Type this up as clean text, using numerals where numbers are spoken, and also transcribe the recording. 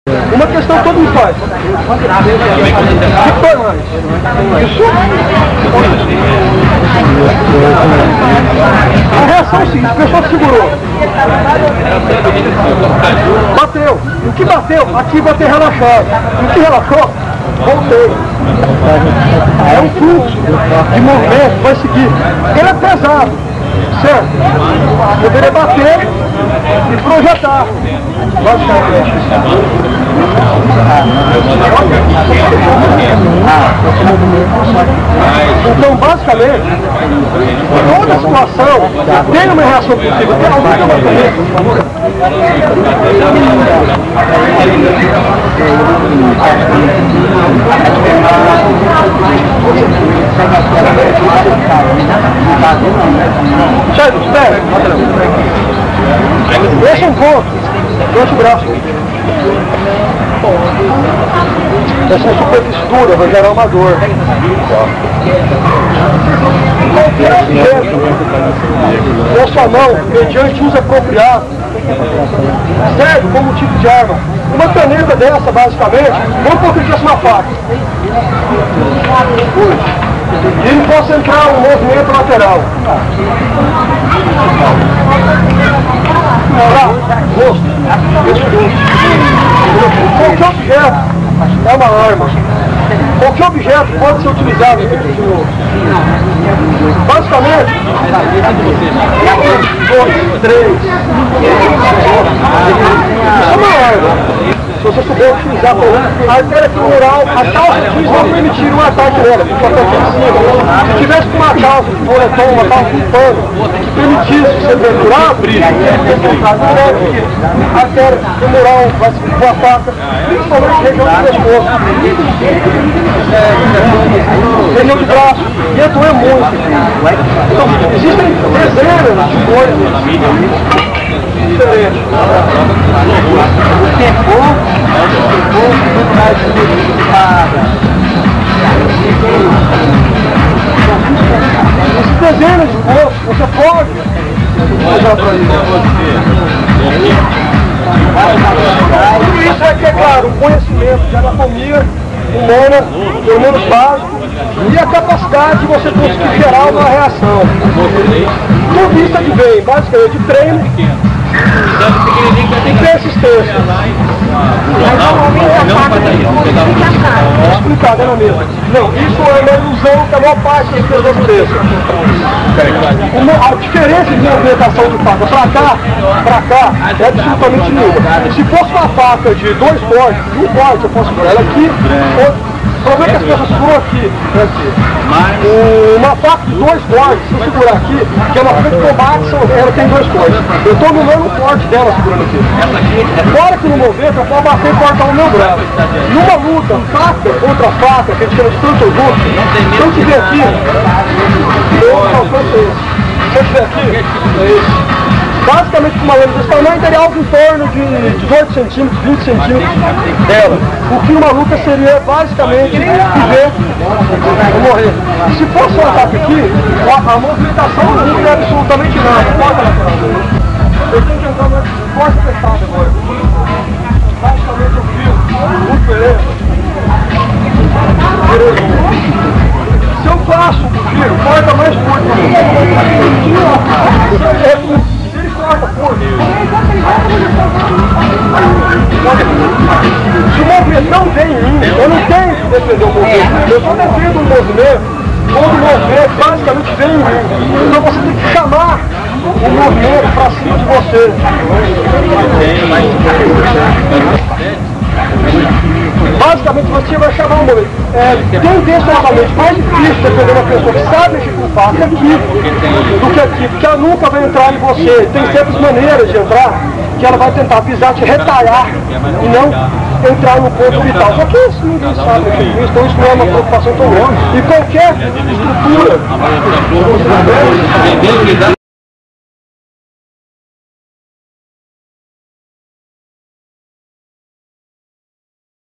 Uma questão que todo mundo faz. Isso. A reação é o seguinte, a pessoa segurou. Bateu. E o que bateu? Aqui vai ter relaxado. E o que relaxou? Voltei. É um fluxo de movimento, vai seguir. Ele é pesado, certo? Poderia bater e projetar. Então, basicamente, toda a situação tem uma reação possível. Tem alguma coisa. Sai dos pés. Deixa um pouco. Deixa o braço. Essa superfície dura vai gerar uma dor. Com a sua mão, mediante uso apropriado, serve como tipo de arma. Uma caneta dessa, basicamente, vamos colocar que é uma faca. E ele possa entrar um movimento lateral. Rosto. Qualquer objeto é uma arma. Qualquer objeto pode ser utilizado. Basicamente, 2, 3. Isso é uma arma. Se você souber utilizar a artéria femoral, a calça de jeans não permitir um ataque nela, porque o ataque é em cima. Se tivesse com uma calça de boletom, uma calça de pano, que permitisse ser pendurado, a artéria femoral vai se com a faca, principalmente região do pescoço, região de braço, ia doer muito. Então, existem dezenas de coisas diferentes. Dezenas de gostos, você pode usar para isso. Tudo isso é que, é claro, um conhecimento de anatomia humana, pelo menos básico, e a capacidade de você conseguir gerar uma reação. Tudo isso advém basicamente de treino e persistência. Explicado, não mesmo. Não, isso é uma ilusão que a maior parte das pessoas pensa. A diferença de movimentação de faca para cá é absolutamente nenhuma. Se fosse uma faca de 2 cortes, de 1 corte, eu posso segurar ela aqui, o problema é que as pessoas seguram aqui. Uma faca de 2 cortes, se eu segurar aqui, que é uma faca de combate, ela tem 2 cortes. Eu estou anulando o corte dela segurando aqui. Fora que no movimento eu posso bater e cortar o meu braço. Numa luta, faca contra faca, que a gente chama de frontal, se eu tiver aqui, eu alcanço esse. Se eu tiver aqui, é esse. Basicamente, com uma lâmina desse tamanho, teria algo em torno de 18 centímetros, 20 centímetros dela. O que uma luta seria basicamente viver ou morrer. Se fosse um ataque aqui, a movimentação não seria absolutamente nada. Eu tenho que entrar numa força fechada agora. Basicamente, eu fio muito beleza. Se eu faço o giro, corta mais curto. Se o movimento não vem em mim, eu não tenho que defender o movimento. Eu só defendo o movimento quando o movimento basicamente vem em mim. Então você tem que chamar o movimento para cima de você. Basicamente você vai chamar um movimento. Tem intencionalmente mais difícil defender uma pessoa que sabe mexer com faca aqui do que aqui, porque ela nunca vai entrar em você. Tem certas maneiras de entrar que ela vai tentar pisar, te retalhar e não entrar no ponto vital. Só que isso ninguém sabe mexer com isso, então isso não é uma preocupação tão grande. E qualquer estrutura